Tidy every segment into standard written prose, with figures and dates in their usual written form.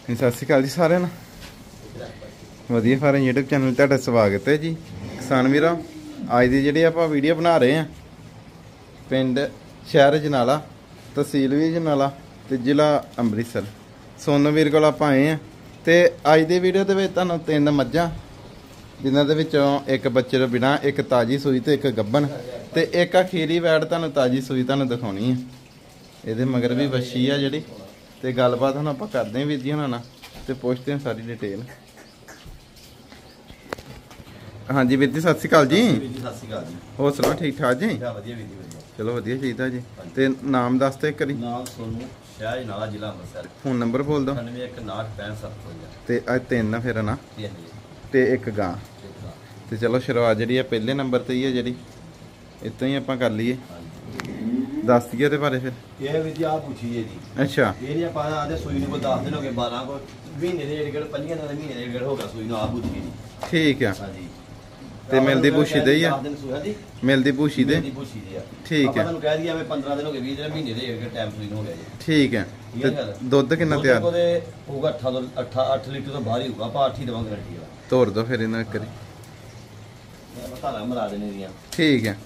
ਸਤਿ ਸ਼੍ਰੀ ਅਕਾਲ ਜੀ ਸਾਰਿਆਂ ਨੂੰ। ਵਧੀਆ ਫਾਰਮ YouTube ਚੈਨਲ ਤੁਹਾਡਾ ਸਵਾਗਤ ਹੈ ਜੀ। ਕਿਸਾਨ ਵੀਰਾਂ, ਅੱਜ ਦੀ ਜਿਹੜੀ ਆਪਾਂ ਵੀਡੀਓ ਬਣਾ ਰਹੇ ਹਾਂ ਪਿੰਡ ਸ਼ਹਿਰ ਅਜਨਾਲਾ, ਤਹਿਸੀਲ ਵੀ ਅਜਨਾਲਾ ਤੇ ਜ਼ਿਲ੍ਹਾ ਅੰਮ੍ਰਿਤਸਰ। ਸੋਨੂ ਵੀਰ ਕੋਲ ਆਪਾਂ ਆਏ ਹਾਂ ਤੇ ਅੱਜ ਦੀ ਵੀਡੀਓ ਦੇ ਵਿੱਚ ਤੁਹਾਨੂੰ 3 ਮੱਝਾਂ, ਜਿਨ੍ਹਾਂ ਦੇ ਵਿੱਚੋਂ ਇੱਕ ਬੱਚੇ ਤੋਂ ਬਿਨਾਂ, ਇੱਕ ਤਾਜੀ ਸੂਈ ਤੇ ਇੱਕ ਗੱਭਣ ਤੇ ਇੱਕ ਅਖੀਰੀ ਵੈੜ ਤੁਹਾਨੂੰ ਤਾਜੀ ਸੂਈ ਤੁਹਾਨੂੰ ਦਿਖਾਉਣੀ ਹੈ। ਇਹਦੇ ਮਗਰ ਵੀ ਵੱਛੀ ਆ ਜਿਹੜੀ, ਤੇ ਗੱਲਬਾਤ ਹੁਣ ਆਪਾਂ ਕਰਦੇ ਹਾਂ ਵੀਰ ਜੀ ਹੁਣਾਂ ਨਾਲ ਤੇ ਪੁੱਛਦੇ ਹਾਂ ਸਾਰੀ ਡਿਟੇਲ। ਹਾਂਜੀ ਵੀਰ ਜੀ, ਸਤਿ ਸ਼੍ਰੀ ਅਕਾਲ ਜੀ। ਸਤਿ ਸ਼੍ਰੀ ਅਕਾਲ ਜੀ। ਹੋਰ ਸੁਣਾਓ, ਠੀਕ ਠਾਕ ਜੀ? ਵਧੀਆ ਵੀਰ ਜੀ, ਵਧੀਆ। ਚਲੋ ਵਧੀਆ ਚਾਹੀਦਾ ਜੀ। ਤੇ ਨਾਮ ਦੱਸ ਦਿਓ ਇੱਕ ਵਾਰੀ। ਨਾਮ ਸੋਨੂ, ਸ਼ਹਿਰ ਅਜਨਾਲਾ, ਜ਼ਿਲ੍ਹਾ ਅੰਮ੍ਰਿਤਸਰ। ਫੋਨ ਨੰਬਰ ਬੋਲ ਦਿਓ। 91656557 ਤੇ ਅੱਜ 3 ਫਿਰ ਨਾ ਜੀ ਤੇ ਇੱਕ ਗਾਂ। ਤੇ ਚਲੋ ਸ਼ੁਰੂਆਤ ਜਿਹੜੀ ਹੈ ਪਹਿਲੇ ਨੰਬਰ ਤੇ ਹੀ ਹੈ, ਜਿਹੜੀ ਇਤੋਂ ਹੀ ਆਪਾਂ ਕਰ ਲਈਏ। ਦੱਸ ਦਈਏ ਉਹਦੇ ਬਾਰੇ ਫਿਰ। ਇਹ ਵੀਰ ਜੀ ਆਹ ਪੁੱਛੀਏ ਜੀ। ਅੱਛਾ, ਇਹ ਨਹੀਂ ਆਪਾਂ ਆਦੇ ਸੂਈ ਨੂੰ ਕੋਈ 10 ਦਿਨ ਹੋ ਗਏ, 12 ਕੋ ਮਹੀਨੇ ਦੇ ਡੇਢ 25 ਦਿਨ ਦੇ ਮਹੀਨੇ ਦੇ ਡੇਢ ਹੋ ਗਿਆ ਸੂਈ ਨੂੰ। ਆਹ ਪੁੱਛੀ ਜੀ। ਠੀਕ ਆ। ਹਾਂਜੀ। ਤੇ ਮਿਲਦੀ ਭੂਸ਼ੀ ਦੇ ਹੀ ਆ? 10 ਦਿਨ ਸੂਆ ਜੀ। ਮਿਲਦੀ ਭੂਸ਼ੀ ਦੇ? ਮਿਲਦੀ ਭੂਸ਼ੀ ਦੀ ਆ। ਠੀਕ ਹੈ। ਤੁਹਾਨੂੰ ਕਹਿ ਦਈਏ ਐਵੇਂ 15 ਦਿਨ ਹੋ ਗਏ, 20 ਦਿਨ ਮਹੀਨੇ ਦੇ ਇੱਕ ਟਾਈਮ ਸੂਈ ਨੂੰ ਹੋ ਗਿਆ ਜੀ। ਠੀਕ ਹੈ। ਤੇ ਦੁੱਧ ਕਿੰਨਾ ਤਿਆਰ ਉਹਦੇ ਹੋਊਗਾ? 8 ਲੀਟਰ ਤੋਂ ਬਾਹਰ ਹੀ ਹੋਊਗਾ। ਆਪਾਂ 8 ਹੀ ਦੇਵਾਂਗੇ ਗਰੰਟੀ ਵਾਲਾ। ਤੋਰ ਦੋ ਫਿਰ ਇਹਨਾਂ ਕਰੀ। ਧਾਰਾਂ ਮਰਾ ਦੇਣੇ ਦੀਆਂ। ਠੀਕ ਹੈ।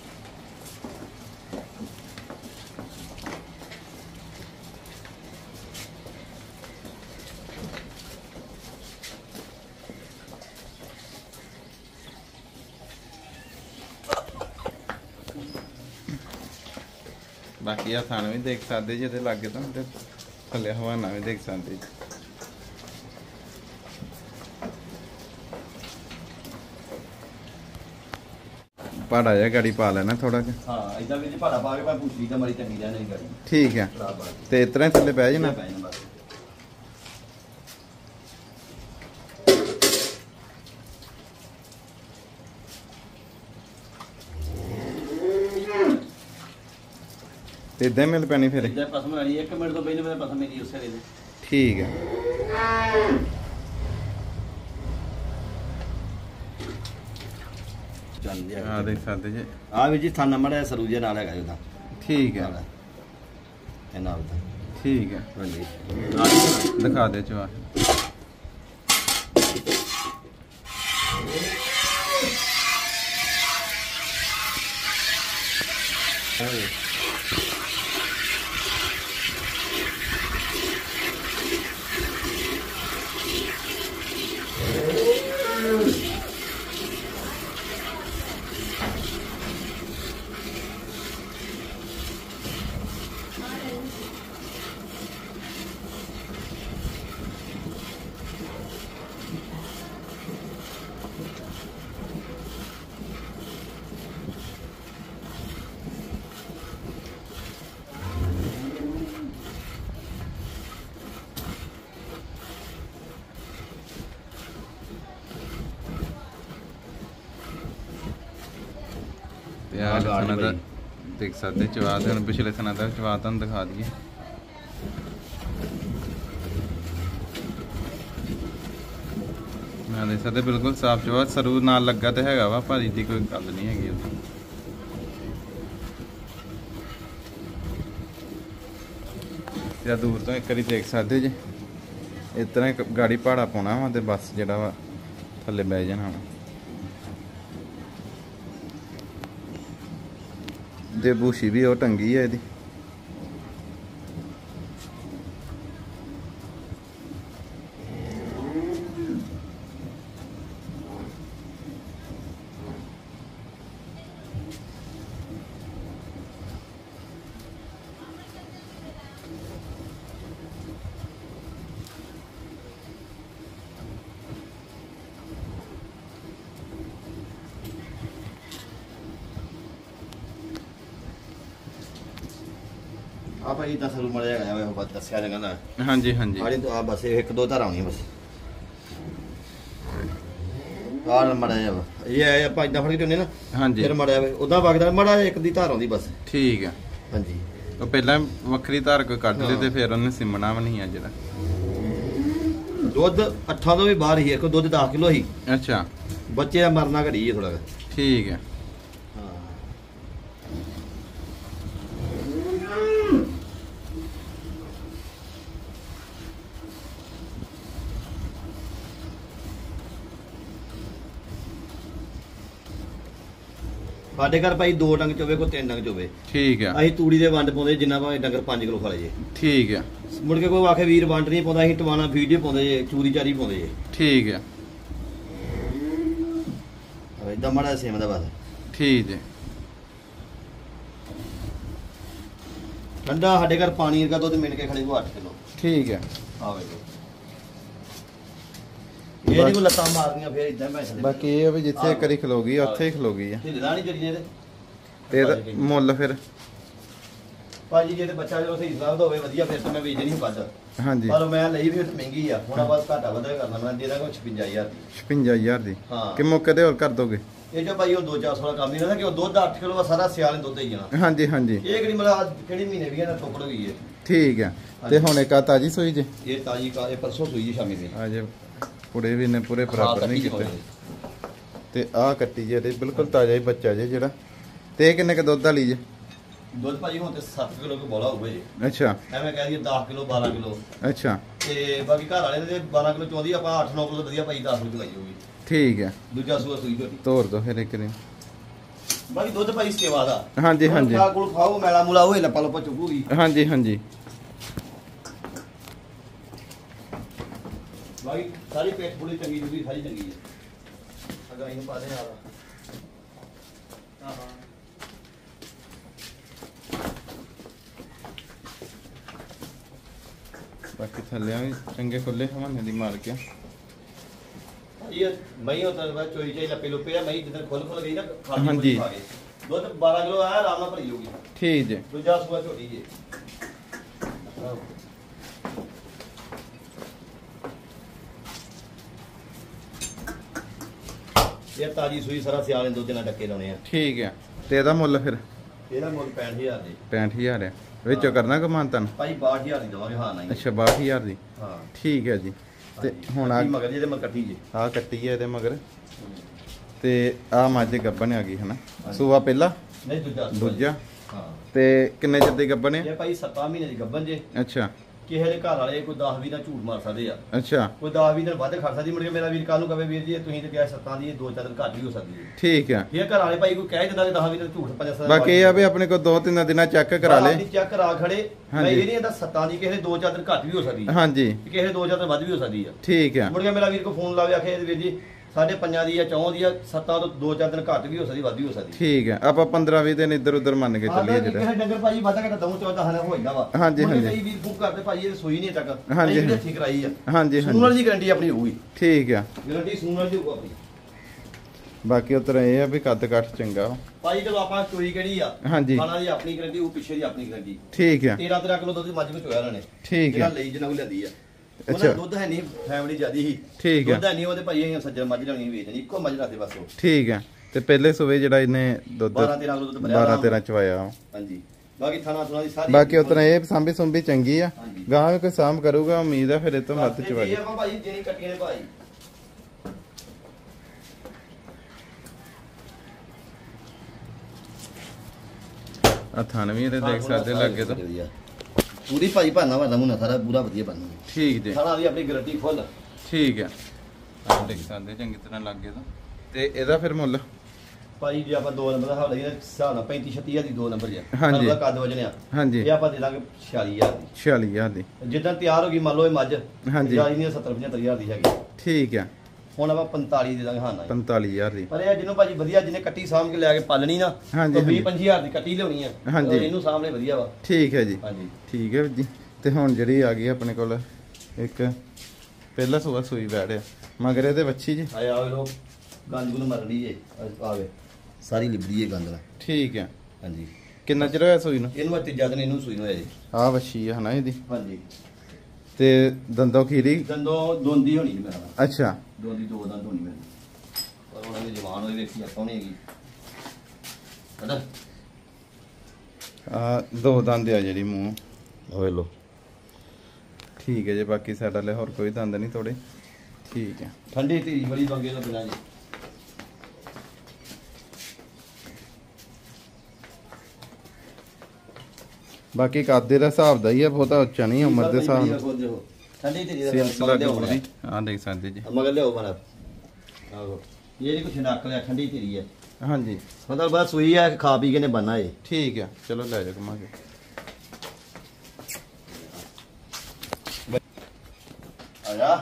ਬਾਕੀ ਆ ਥਾਣ ਵੀ ਦੇਖ ਸਕਦੇ ਜੀ, ਇਹਦੇ ਲਾਗੇ ਤਾਂ ਤੇ ਥੱਲੇ ਹਵਾਨਾ ਵੀ ਦੇਖ ਸਕਦੇ ਜੀ। ਪਾੜਾ ਜਿਹਾ ਗਾੜੀ ਪਾ ਲੈਣਾ ਥੋੜਾ ਜਿਹਾ। ਹਾਂ, ਇਦਾਂ ਵੀ ਭਾੜਾ ਪਾ ਕੇ ਭਾਵੇਂ ਪੁੱਛੀ ਤਾਂ ਮਾਰੀ ਚੰਗੀ ਰਹਿਣੀ ਗਾੜੀ। ਠੀਕ ਹੈ। ਤੇ ਇਸ ਤਰ੍ਹਾਂ ਹੀ ਥੱਲੇ ਪੈ ਜਾਣਾ। ਤੇ ਇਦਾਂ ਮਿਲ ਪੈਣੀ ਫਿਰ? ਇਦਾਂ ਪਸਮ ਲੈਣੀ 1 ਮਿੰਟ ਤੋਂ ਪਹਿਲੇ ਪਸਮ ਮੇਰੀ ਉਸੇ ਵੇਲੇ। ਠੀਕ ਹੈ। ਚੱਲ ਆ ਦੇਖ ਸਕਦੇ ਜੀ। ਆ ਵੀ ਜੀ ਥਾਂ ਨੰਬਰ ਹੈ ਸਰੂਜੇ ਨਾਲ ਹੈਗਾ ਉਹਦਾ। ਠੀਕ ਹੈ। ਇਹ ਨਾਲ ਦਾ। ਠੀਕ ਹੈ। ਹਾਂਜੀ, ਦਿਖਾ ਦੇ ਚਵਾ। ਤੇ ਆ ਸਨਾ ਦਾ ਦੇਖ ਸਕਦੇ ਚਵਾ ਦੇ। ਹੁਣ ਪਿਛਲੇ ਸਨਾ ਦਾ ਚਵਾ ਤੁਹਾਨੂੰ ਦਿਖਾ ਦਈਏ। ਮੈਂ ਦੇਖ ਸਕਦੇ ਬਿਲਕੁਲ ਸਾਫ ਚਵਾ, ਸਰੂ ਨਾਲ ਲੱਗਾ ਤੇ ਹੈਗਾ ਵਾ, ਭਾਰੀ ਦੀ ਕੋਈ ਗੱਲ ਨਹੀਂ ਹੈਗੀ ਉਹਦੀ। ਜਾਂ ਦੂਰ ਤੋਂ ਇੱਕ ਵਾਰੀ ਦੇਖ ਸਕਦੇ ਜੀ। ਇਸ ਤਰ੍ਹਾਂ ਗਾੜੀ ਪਹਾੜਾ ਪਾਉਣਾ ਵਾ ਤੇ ਬਸ ਜਿਹੜਾ ਵਾ ਥੱਲੇ ਬਹਿ ਜਾਣਾ ਵਾ। ਦੇ ਬੂਸ਼ੀ ਵੀ ਉਹ ਟੰਗੀ ਹੈ ਇਹਦੀ। ਆ ਭਾਈ 10 ਰੂ ਮੜਿਆ ਹੈਗਾ ਉਹ ਬਸ ਦੱਸਿਆ ਜਗਾ ਨਾ। ਹਾਂਜੀ ਹਾਂਜੀ। ਆੜੀ ਤੋਂ ਆ ਬਸ 1-2 ਧਾਰਾਂ ਆਉਣੀਆਂ ਬਸ। ਆਹ ਮੜਿਆ ਵਾ ਇਹ ਆਪਾਂ ਇਦਾਂ ਫੜ ਕੇ ਹੁੰਦੇ ਨਾ। ਹਾਂਜੀ। ਫਿਰ ਮੜਿਆ ਵੇ ਉਦਾਂ ਵਗਦਾ ਮੜਾ ਇੱਕ ਦੀ ਧਾਰ ਆਉਂਦੀ ਬਸ। ਠੀਕ ਹੈ। ਹਾਂਜੀ। ਉਹ ਪਹਿਲਾਂ ਵੱਖਰੀ ਧਾਰ ਕੋਈ ਕੱਢ ਲਈ ਤੇ ਫਿਰ ਉਹਨੇ ਸਿਮਣਾ ਵੀ ਨਹੀਂ ਆ ਜਿਹੜਾ। ਦੁੱਧ 8 ਤੋਂ ਵੀ ਬਾਹਰ ਹੀ, ਇੱਕ ਦੁੱਧ 10 ਕਿਲੋ ਹੀ। ਅੱਛਾ। ਬੱਚੇ ਦਾ ਮਰਨਾ ਘੜੀ ਹੈ ਥੋੜਾ। ਠੀਕ ਹੈ। ਸਾਡੇ ਘਰ ਭਾਈ 2 ਡੰਗ ਚੋਵੇ ਕੋਈ 3 ਡੰਗ ਚੋਵੇ। ਠੀਕ ਆ। ਅਸੀਂ ਤੂੜੀ ਦੇ ਵੰਡ ਪਾਉਂਦੇ ਜਿੰਨਾ ਭਾਵੇਂ ਡੰਗਰ 5 ਕਿਲੋ ਖਾ ਲਏ ਜੇ। ਠੀਕ ਆ। ਮੁੜ ਕੇ ਕੋਈ ਆਖੇ ਵੀਰ ਵੰਡ ਨਹੀਂ ਪਾਉਂਦਾ, ਅਸੀਂ ਟਵਾਣਾ ਵੀਡੀਓ ਪਾਉਂਦੇ ਜੇ, ਚੂਰੀ ਚਾਰੀ ਪਾਉਂਦੇ ਜੇ। ਠੀਕ ਆ। ਇਦਾਂ ਮਾੜਾ ਸੇਮ ਦਾ ਬਸ। ਠੀਕ ਜੀ। ਠੰਡਾ ਸਾਡੇ ਘਰ ਪਾਣੀ ਵਰਗਾ ਦੁੱਧ ਮਿਲ ਕੇ ਖੜੇ ਕੋ 8 ਕਿਲੋ। ਠੀਕ ਆ। ਆ ਵੇਖੋ ਇਹ ਨਹੀਂ ਕੋ ਲੱਤਾਂ ਮਾਰਦੀਆਂ ਫਿਰ ਇਦਾਂ ਮੈਂ ਛੱਡ। ਬਾਕੀ ਇਹ ਆ ਵੀ ਜਿੱਥੇ ਇੱਕ ਵਾਰੀ ਖਲੋ ਗਈ ਉੱਥੇ ਹੀ ਖਲੋ ਗਈ ਆ। ਢਿੱਲਦਾ ਨਹੀਂ ਜਰੀਏ ਤੇ ਇਹਦਾ ਮੁੱਲ ਫਿਰ ਭਾਜੀ ਜੇ ਤੇ ਬੱਚਾ ਜੋ ਸਹੀ ਹਿਸਾਬ ਦਾ ਹੋਵੇ ਵਧੀਆ ਫਿਰ ਤਾਂ ਮੈਂ ਵੇਚ ਨਹੀਂ ਵੱਧ। ਹਾਂਜੀ। ਪਰ ਮੈਂ ਲਈ ਵੀ ਉੱਥੇ ਮਹਿੰਗੀ ਆ, ਹੁਣ ਬਸ ਘਾਟਾ ਵਧਾ ਕਰਨਾ ਮੈਂ ਦੇ ਦਾਂਗਾ 56000 ਦੀ। 56000 ਦੀ। ਹਾਂ। ਕਿ ਮੌਕੇ ਤੇ ਹੋਰ ਕਰ ਦੋਗੇ? ਇਹ ਜੋ ਭਾਈ ਉਹ 2-400 ਵਾਲਾ ਕੰਮ ਨਹੀਂ ਹੁੰਦਾ ਕਿ ਉਹ ਦੁੱਧ 8 ਕਿਲੋ ਸਾਰਾ ਸਿਆਲ ਨੇ ਦੁੱਧ ਹੀ ਜਾਣਾ। ਹਾਂਜੀ ਹਾਂਜੀ। ਇਹ ਕਿਹੜੀ ਮਤਲਬ ਕਿਹੜੀ ਮਹੀਨੇ ਵੀ ਇਹਨਾਂ ਟੋਕੜ ਗਈ ਹੈ। ਠੀਕ ਆ। ਤੇ ਹੁਣ ਇੱਕ ਆ ਤਾਜੀ ਸੂਈ ਜੇ? ਇਹ ਤਾਜੀ ਕਾ ਇਹ ਪਰਸੋਂ ਸੂਈ ਜੀ ਸ਼ਾਮੀ ਦੀ। ਆ ਜੇ ਪੁੜੇ ਵੀ ਨੇ ਪੂਰੇ ਬਰਾਬਰ ਨਹੀਂ ਕੀਤੇ। ਤੇ ਆਹ ਕੱਟੀ ਜੇ ਇਹਦੇ ਬਿਲਕੁਲ ਤਾਜ਼ਾ ਹੀ ਬੱਚਾ ਜੇ ਜਿਹੜਾ। ਤੇ ਇਹ ਕਿੰਨੇ ਕ ਦੁੱਧ ਵਾਲੀ ਜੇ? ਦੁੱਧ ਭਾਜੀ ਹੁਣ ਤੇ 7 ਕਿਲੋ ਕੋ ਬੋਲਾ ਹੋਊਗਾ ਜੀ। ਅੱਛਾ। ਐਵੇਂ ਕਹਿ ਦਈਏ 10 ਕਿਲੋ 12 ਕਿਲੋ। ਅੱਛਾ। ਤੇ ਬਾਕੀ ਘਰ ਵਾਲੇ ਦੇ 12 ਕਿਲੋ ਚੋਦੀ ਆਪਾਂ 8-9 ਕਿਲੋ ਵਧੀਆ ਭਾਈ 10 ਕਿਲੋ ਲਾਈ ਹੋਊਗੀ। ਠੀਕ ਆ। ਦੂਜਾ ਸੂਆ ਸੂਈ ਝੋਟੀ। ਤੋਰ ਦੋ ਫਿਰ ਇੱਕ ਦਿਨ। ਬਾਕੀ ਦੁੱਧ ਭਾਈ ਸੇਵਾ ਦਾ। ਹਾਂਜੀ ਹਾਂਜੀ। ਖਾ ਕੋਲ ਖਾਓ ਮੈਲਾ ਮੂਲਾ ਹੋਏ ਲੱਪਾ ਲੱਪਾ ਚੁੱਕੂਗੀ। ਹਾਂਜੀ ਹਾਂਜੀ। ਬਾਕੀ ਸਾਰੀ ਪੇਟ ਪੂਰੀ ਚੰਗੀ ਜੁਗੀ ਸਾਰੀ ਚੰਗੀ ਹੈ। ਅਗਾ ਇਹਨੂੰ ਪਾ ਦੇ ਨਾਲ। ਹਾਂ ਹਾਂ। ਬਾਕੀ ਥੱਲੇ ਵੀ ਚੰਗੇ ਖੁੱਲੇ ਹਵਾਨੇ ਦੀ ਮਾਰ ਕੇ। ਇਹ ਮਈ ਹੁੰਦਾ ਬਸ ਚੋਈ ਚਾਈ ਲੱਪੇ ਲੁੱਪੇ ਆ ਮਈ ਜਿੱਦਾਂ ਖੁੱਲ ਗਈ ਨਾ ਖਾਲੀ ਹਾਂਜੀ। ਖਾ ਗਏ। ਦੁੱਧ 12 ਕਿਲੋ ਆਇਆ ਆਰਾਮ ਨਾਲ ਭਰੀ ਹੋਊਗੀ। ਠੀਕ ਜੇ। ਦੂਜਾ ਸੂਆ ਝੋਟੀ ਜੇ। ਇਹ ਤਾਜੀ ਸੂਈ ਸਾਰਾ ਸਿਆਲ ਦੇ ਦੁੱਧ ਨਾਲ ਡੱਕੇ ਲਾਉਣੇ ਆ। ਠੀਕ ਆ। ਤੇ ਇਹਦਾ ਮੁੱਲ ਫਿਰ? ਇਹਦਾ ਮੁੱਲ 65000 ਦੇ। 65000 ਆ। ਵਿੱਚੋਂ ਕਰਨਾ ਕਮਾਨਤਨ? ਭਾਈ 62000 ਦੀ ਦਵਾਂਗੇ ਹਾਂ ਨਹੀਂ। ਅੱਛਾ 62000 ਦੀ। ਹਾਂ ਠੀਕ ਹੈ ਜੀ। ਤੇ ਹੁਣ ਆ ਮਗਰ ਜਿਹਦੇ ਮਗਰ ਕੱਟੀ ਜੇ। ਆ ਕੱਟੀ ਹੈ ਇਹਦੇ ਮਗਰ। ਤੇ ਆ ਮੱਝ ਗੱਬਣ ਆ ਗਈ ਹਨਾ। ਸੂਆ ਪਹਿਲਾ? ਨਹੀਂ ਦੂਜਾ। ਦੂਜਾ। ਹਾਂ। ਤੇ ਕਿੰਨੇ ਚਿਰ ਦੀ ਗੱਬਣ ਹੈ? ਇਹ ਭਾਈ 7 ਮਹੀਨੇ ਦੀ ਗੱਬਨ ਜੇ। ਅੱਛਾ। ਕਿਸੇ ਦੇ ਘਰ ਵਾਲੇ ਕੋਈ 10-20 ਦਾ ਝੂਠ ਮਾਰ ਸਕਦੇ ਆ। ਅੱਛਾ। ਕੋਈ 10-20 ਦਿਨ ਵੱਧ ਖੜ ਸਕਦੀ ਮੁੜ ਕੇ ਮੇਰਾ ਵੀਰ ਕੱਲ ਨੂੰ ਕਹੇ ਵੀਰ ਜੀ ਤੁਸੀਂ ਤੇ ਕਿਹਾ 7 ਦੀ 2-4 ਦਿਨ ਘੱਟ ਵੀ ਹੋ ਸਕਦੀ ਹੈ। ਠੀਕ ਆ। ਇਹ ਘਰ ਵਾਲੇ ਭਾਈ ਕੋਈ ਕਹਿ ਦਿੰਦਾ ਕਿ 10-20 ਦਿਨ ਝੂਠ ਪੰਜਾ ਸਕਦਾ। ਬਾਕੀ ਇਹ ਆ ਵੀ ਆਪਣੇ ਕੋਲ 2-3 ਦਿਨਾਂ ਚੈੱਕ ਕਰਾ ਲੇ। ਚੈੱਕ ਕਰਾ ਖੜੇ। ਮੈਂ ਇਹ ਨਹੀਂ ਇਹਦਾ 7 ਦੀ ਕਿਸੇ ਦੇ 2-4 ਦਿਨ ਘੱਟ ਵੀ ਹੋ ਸਕਦੀ ਹੈ। ਹਾਂਜੀ। ਕਿਸੇ ਦੇ 2-4 ਦਿਨ ਵੱਧ ਵੀ ਹੋ ਸਕਦੀ ਆ। ਠੀਕ ਆ। ਮੁੜ ਕੇ ਮੇਰਾ ਵੀਰ ਕੋ ਫੋਨ ਲਾਵੇ ਆਖੇ ਵੀਰ ਜੀ 5.5 ਦੀ ਆ 4 ਦੀ ਆ 7 ਤੋਂ 2-4 ਦਿਨ ਘੱਟ ਵੀ ਹੋ ਸਕਦੀ ਵੱਧ ਵੀ ਹੋ ਸਕਦੀ। ਠੀਕ ਆ। ਆਪਾਂ 15-20 ਦਿਨ ਇੱਧਰ ਉੱਧਰ ਮੰਨ ਕੇ ਚੱਲੀਏ ਜਿਹੜਾ। ਕਿਸੇ ਡੰਗਰ ਭਾਈ ਵਾਧਾ ਘਟਾ ਦਊ 14 ਹਨਾ ਹੋ ਜਾਂਦਾ ਵਾ। ਹਾਂਜੀ ਹਾਂਜੀ। ਕਈ ਵੀਰ ਫੂਕ ਕਰਦੇ ਭਾਈ ਇਹ ਸੋਈ ਨਹੀਂ ਤੱਕ। ਹਾਂਜੀ ਇਹ ਠੀਕ ਕਰਾਈ ਆ। ਹਾਂਜੀ ਸੂਣ ਵਾਲੀ ਦੀ ਗਾਰੰਟੀ ਆਪਣੀ ਹੋਊਗੀ। ਠੀਕ ਆ। ਗਾਰੰਟੀ ਸੂਣ ਵਾਲੀ ਦੀ ਹੋਊ ਆਪਣੀ। ਬਾਕੀ ਉਤਰ ਇਹ ਆ ਵੀ ਕੱਦ ਕੱਠ ਚੰਗਾ ਵਾ। ਭਾਈ ਜਦੋਂ ਆਪਾਂ ਚੋਈ ਕਿਹੜੀ ਆ ਹਾਂਜੀ। ਖਾਣਾ ਦੀ ਆਪਣੀ ਗਾਰੰਟੀ ਉਹ ਪਿੱਛੇ ਦੀ ਆਪਣੀ ਗਾਰੰਟੀ। ਠੀਕ ਆ। 13 ਕਿਲੋ ਦੁੱਧ ਦੀ ਮੱਝ ਵਿੱਚ ਹੋਇਆ ਇਹਨਾਂ ਨੇ। ਠੀਕ ਜਿਹੜਾ ਆ। ਲਈ ਜਨਾ ਕੋ ਲੈਂਦੀ ਆ। ਅੱਛਾ। ਉਹਨਾਂ ਦੁੱਧ ਹੈ ਨਹੀਂ ਫੈਮਿਲੀ ਜਿਆਦੀ ਸੀ। ਠੀਕ ਆ। ਦੁੱਧ ਹੈ ਨਹੀਂ ਉਹਦੇ ਭਾਈ ਅਸੀਂ ਸੱਜਣ ਮੱਝ ਲੈਣੀ ਵੇਚਣੀ ਇੱਕੋ ਮੱਝ ਰੱਖਦੇ ਬਸ ਉਹ। ਠੀਕ ਆ। ਤੇ ਪਹਿਲੇ ਸੂਵੇ ਜਿਹੜਾ ਇਹਨੇ ਦੁੱਧ 12-13 ਕਿਲੋ ਦੁੱਧ ਭਰਿਆ 12-13 ਚਵਾਇਆ। ਹਾਂਜੀ। ਬਾਕੀ ਥਾਣਾ ਥੁਣਾ ਦੀ ਸਾਰੀ ਬਾਕੀ ਉਤਰ ਇਹ ਸਾਂਭੀ ਸੁੰਭੀ ਚੰਗੀ ਆ। ਹਾਂਜੀ। ਗਾਂ ਵੀ ਕੋਈ ਸਾਂਭ ਕਰੂਗਾ ਉਮੀਦ ਆ ਫਿਰ ਇਹ ਤੋਂ ਵੱਧ ਚਵਾਈ। ਇਹ ਆਪਾਂ ਭਾਈ ਜਿਹੜੀ ਕੱਟੀਆਂ ਨੇ ਭਾਈ ਆ ਥਣ ਵੀ ਇਹਦੇ ਦੇਖ ਸਕਦੇ ਲੱਗੇ ਤਾਂ। ਪੂਰੀ ਭਾਈ ਭਾਨਾ ਵਾਲਾ ਮੁੰਨਾ ਸਾਰਾ ਪੂਰਾ ਵਧੀਆ ਬਣਨਾ। ਠੀਕ ਜੀ। ਥਾਣਾ ਦੀ ਆਪਣੀ ਗਾਰੰਟੀ ਫੁੱਲ। ਠੀਕ ਆ। ਆ ਦੇਖ ਸਕਦੇ ਚੰਗੀ ਤਰ੍ਹਾਂ ਲੱਗੇ ਤਾਂ। ਤੇ ਇਹਦਾ ਫਿਰ ਮੁੱਲ? ਭਾਈ ਜੇ ਆਪਾਂ 2 ਨੰਬਰ ਦਾ ਹਾਲ ਲਈਏ ਹਿਸਾਬ ਨਾਲ 35-36 ਦੀ 2 ਨੰਬਰ ਜੇ। ਹਾਂਜੀ। ਉਹਦਾ ਕੱਦ ਵਜਨ ਆ। ਹਾਂਜੀ। ਇਹ ਆਪਾਂ ਦੇ ਦਾਂਗੇ 46000 ਦੀ। 46000 ਦੀ। ਜਿੱਦਾਂ ਤਿਆਰ ਹੋ ਗਈ ਮੰਨ ਲਓ ਇਹ ਮੱਝ। ਹਾਂਜੀ। ਜਾਈ ਨਹੀਂ 70-75000 ਦੀ ਹੈਗੀ। ਠੀਕ ਆ। ਹੁਣ ਆਪਾਂ 45 ਦੇ ਦਾਂਗੇ ਹਾਂ ਨਾ। 45000 ਦੀ। ਪਰ ਇਹ ਜਿਹਨੂੰ ਭਾਜੀ ਵਧੀਆ ਜਿਹਨੇ ਕੱਟੀ ਸਾਂਭ ਕੇ ਲੈ ਕੇ ਪਾਲਣੀ ਨਾ। ਹਾਂਜੀ, ਉਹ 20-25000 ਦੀ ਕੱਟੀ ਲਿਆਉਣੀ ਆ। ਹਾਂਜੀ। ਇਹਨੂੰ ਸਾਂਭਲੇ ਵਧੀਆ ਵਾ। ਠੀਕ ਹੈ ਜੀ। ਹਾਂਜੀ। ਠੀਕ ਹੈ ਜੀ। ਤੇ ਹੁਣ ਜਿਹੜੀ ਆ ਗਈ ਆਪਣੇ ਕੋਲ ਇੱਕ ਪਹਿਲਾ ਸੂਆ ਸੂਈ ਬੈਠ ਆ ਮਗਰ ਇਹਦੇ ਵੱਛੀ ਜੀ। ਆਏ ਆਵੇ ਲੋ ਗੰਦ ਗੁੰਦ ਮਰ ਲਈ ਜੇ ਆਵੇ ਸਾਰੀ ਲਿਬੜੀ ਏ ਗੰਦ ਨਾਲ। ਠੀਕ ਆ। ਹਾਂਜੀ। ਕਿੰਨਾ ਚਿਰ ਹੋਇਆ ਸੂਈ ਨੂੰ? ਇਹਨੂੰ ਤੀਜਾ ਦਿਨ ਇਹਨੂੰ ਸੂਈ ਨੂੰ ਹੋਇਆ ਜੀ। ਆ ਵੱਛੀ ਆ ਹਨਾ ਇਹਦੀ? ਹਾਂਜੀ। ਤੇ ਦੰਦੋਂ ਖੀਰੀ? ਦੰਦੋਂ ਦੋਂਦੀ ਹੋਣੀ ਨਹੀਂ ਮੇਰਾ। ਅੱਛਾ। ਦੋਂਦੀ 2 ਦੰਦ ਹੋਣੀ ਮੇਰੀ। ਪਰ ਉਹਨਾਂ ਦੀ ਜਵਾਨ ਹੋਈ ਵੇਖੀ ਆਪਾਂ ਨਹੀਂ ਹੈਗੀ। ਹਨਾ? ਆ 2 ਦੰਦ ਆ ਜਿਹੜੀ ਮੂੰਹ। ਹੋਏ ਲੋ। ਠੀਕ ਹੈ ਜੀ। ਬਾਕੀ ਸਾਡਾ ਲੈ ਹੋਰ ਕੋਈ ਦੰਦ ਨਹੀਂ ਥੋੜੇ। ਠੀਕ ਹੈ। ਠੰਡੀ ਧੀਰੀ ਬੜੀ ਬੰਗੇ ਤੋਂ ਬਿਨਾਂ ਜੀ। ਬਾਕੀ ਕਾਦੇ ਦਾ ਹਿਸਾਬ ਦਾ ਹੀ ਆ, ਬਹੁਤਾ ਉੱਚਾ ਨਹੀਂ ਉਮਰ ਦੇ ਹਿਸਾਬ ਨਾਲ। ਠੰਡੀ ਧੀਰੀ ਦਾ ਸਿਲਸਿਲਾ ਡੋਰੀ ਆ ਦੇਖ ਸਕਦੇ ਜੀ। ਮਗਰ ਲਿਓ ਬਣਾ। ਆਹੋ ਇਹ ਨਹੀਂ ਕੁਛ ਨੱਕ ਲਿਆ ਠੰਡੀ ਧੀਰੀ ਹੈ। ਹਾਂਜੀ ਮਤਲਬ ਬਸ ਸੂਈ ਆ ਖਾ ਪੀ ਕੇ ਨੇ ਬੰਨਾ ਏ ਠੀਕ ਆ ਚਲੋ ਲੈ ਜਾ ਘੁਮਾ ਕੇ ਆ ਜਾ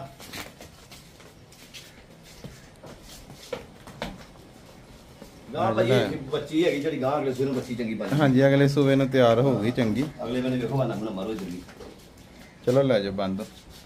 ਗਾਂ ਭਾਈ ਬੱਚੀ ਹੈਗੀ ਜਿਹੜੀ ਗਾਂ ਅਗਲੇ ਸੂਏ ਨੂੰ ਬੱਚੀ ਚੰਗੀ ਬਣ ਹਾਂਜੀ ਅਗਲੇ ਸੂਬੇ ਨੂੰ ਤਿਆਰ ਹੋਊਗੀ ਚੰਗੀ ਅਗਲੇ ਬੰਨੇ ਵੇਖੋ ਬੰਨਾ ਬਣਾ ਮਾਰੋ ਜਲਦੀ ਚਲੋ ਲੈ ਜਾ ਬੰਦ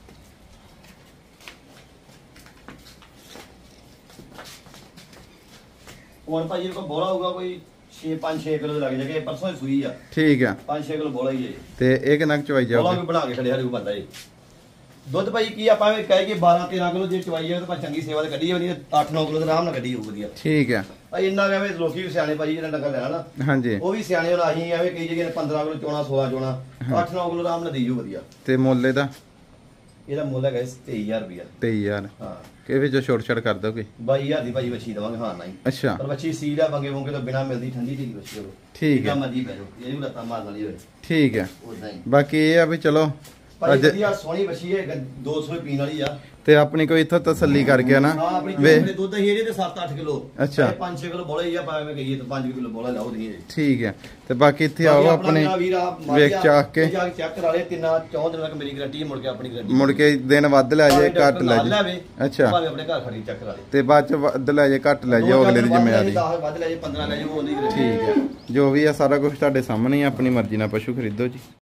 ਹੁਣ ਭਾਈ ਇਹ ਕੋ ਬੋਲਾ ਹੋਊਗਾ ਕੋਈ 5-6 ਕਿਲੋ ਲੱਗ ਜਾਗੇ ਪਰਸੋਂ ਹੀ ਸੂਈ ਆ ਠੀਕ ਆ 5-6 ਕਿਲੋ ਬੋਲਾ ਹੀ ਏ ਤੇ ਇਹ ਕਿੰਨਾ ਕੁ ਚਵਾਈ ਬੋਲਾ ਜਾਊਗਾ ਵੀ ਬਣਾ ਕੇ ਖੜੇ ਹਰੇ ਬੰਦਾ ਏ ਦੁੱਧ ਭਾਈ ਕੀ ਆਪਾਂ ਇਹ ਕਹੇ ਕਿ 12-13 ਕਿਲੋ ਜੇ ਚਵਾਈ ਜਾਵੇ ਤਾਂ ਚੰਗੀ ਸੇਵਾ ਤੇ ਕੱਢੀ ਹੋਣੀ 8-9 ਕਿਲੋ ਆਰਾਮ ਨਾਲ ਕੱਢੀ ਹੋਊ ਵਧੀਆ ਠੀਕ ਆ ਭਾਈ ਇੰਨਾ ਐਵੇਂ ਲੋਕੀ ਵੀ ਸਿਆਣੇ ਭਾਈ ਜਿਹੜਾ ਡੰਗਰ ਲੈਣਾ ਨਾ ਹਾਂਜੀ ਉਹ ਵੀ ਸਿਆਣੇ ਹੁਣ ਅਸੀਂ ਐਵੇਂ ਕਈ ਜਗ੍ਹਾ 15 ਕਿਲੋ ਚੋਣਾ 16 ਚੋਣਾ 8-9 ਕਿਲੋ ਆਰਾਮ ਨਾਲ ਦੇਈਓ ਵਧੀਆ ਤੇ ਮੁੱਲ ਇਹਦਾ ਇਹਦਾ ਮੁੱਲ ਹੈਗਾ 23000 ਰੁਪਇਆ 23000 ਹਾਂ ਕਿ ਵਿੱਚੋਂ ਛੋਟ ਛੜ ਕਰ ਦੋਗੇ 22000 ਦੀ ਭਾਈ ਵੱਛੀ ਦਵਾਂਗੇ ਹਾਂ ਨਹੀਂ ਅੱਛਾ ਪਰ ਵੱਛੀ ਸੀਲ ਆ ਬੰਗੇ ਵੰਗੇ ਤੋਂ ਬਿਨਾ ਮਿਲਦੀ ਠੰਡੀ ਢੀਲੀ ਵੱਛੀ ਹੋਵੇ ਠੀਕ ਹੈ ਮਰਜੀ ਪੈ ਜਾਓ ਇਹ ਵੀ ਲੱਤਾਂ ਮਾਰਨ ਵਾਲੀ ਹੋਵੇ ਠੀਕ ਹੈ ਉਦਾਂ ਹੀ ਬਾਕੀ ਇਹ ਆ ਵੀ ਚਲੋ ਭਾਈ ਅੱਜ ਵਧੀਆ ਸੋਹਣੀ ਵੱਛੀ ਹੈ 200 ਪੀਣ ਵਾਲੀ ਆ ਤੇ ਆਪਣੀ ਕੋਈ ਇੱਥੋਂ ਤਸੱਲੀ ਕਰ ਗਿਆ ਨਾ ਹਾਂ ਆਪਣੀ ਵੇ ਜਿਹੜੇ ਦੁੱਧ ਹੀ ਇਹਦੇ ਤੇ 7-8 ਕਿਲੋ ਅੱਛਾ। 5-6 ਕਿਲੋ ਬੋਲੇ ਹੀ ਆ ਭਾਵੇਂ ਕਹੀਏ ਤਾਂ 5 ਕਿਲੋ ਬੋਲਾ ਲਾਓ ਦੀ ਠੀਕ ਹੈ ਤੇ ਬਾਕੀ ਇੱਥੇ ਆਓ ਆਪਣੇ ਵੇਖ ਚਾਖ ਕੇ ਜਾ ਕੇ ਚੈੱਕ ਕਰਾ ਲੈ ਤਿੰਨਾਂ 4 ਦਿਨਾਂ ਤੱਕ ਮੇਰੀ ਗਾਰੰਟੀ ਮੁੜ ਕੇ ਆਪਣੀ ਗਾਰੰਟੀ ਮੁੜ ਕੇ ਦਿਨ ਵੱਧ ਲੈ ਜਾਏ ਘੱਟ ਲੈ ਜਾਏ ਅੱਛਾ ਭਾਵੇਂ ਆਪਣੇ ਘਰ ਖੜੀ ਚੈੱਕ ਕਰਾ ਲੈ ਤੇ ਬਾਅਦ ਚ ਵੱਧ ਲੈ ਜਾਏ ਘੱਟ ਲੈ ਜਾਏ ਅਗਲੇ ਦੀ ਜ਼ਿੰਮੇਵਾਰੀ 10 ਵੱਧ ਲੈ ਜਾਏ 15 ਲੈ ਜਾਏ ਉਹ ਉਹਦੀ ਠੀਕ ਹੈ ਜੋ ਵੀ ਆ ਸਾਰਾ ਕੁਝ ਤੁਹਾਡੇ ਸਾਹਮਣੇ ਹੀ ਆ, ਆਪਣੀ ਮਰਜ਼ੀ ਨਾਲ ਪਸ਼ੂ ਖਰੀਦੋ ਜੀ।